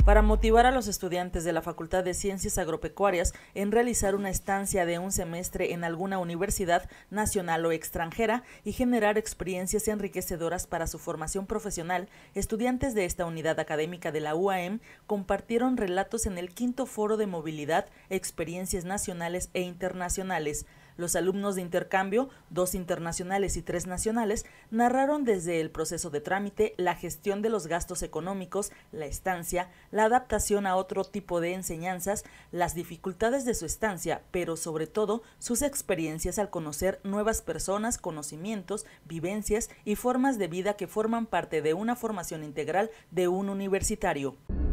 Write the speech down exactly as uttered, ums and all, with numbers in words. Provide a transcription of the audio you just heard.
para motivar a los estudiantes de la Facultad de Ciencias Agropecuarias en realizar una estancia de un semestre en alguna universidad nacional o extranjera y generar experiencias enriquecedoras para su formación profesional, estudiantes de esta unidad académica de la U A M compartieron relatos en el quinto foro de movilidad, experiencias nacionales e internacionales. Los alumnos de intercambio, dos internacionales y tres nacionales, narraron desde el proceso de trámite, la gestión de los gastos económicos, la estancia, la adaptación a otro tipo de enseñanzas, las dificultades de su estancia, pero sobre todo sus experiencias al conocer nuevas personas, conocimientos, vivencias y formas de vida que forman parte de una formación integral de un universitario.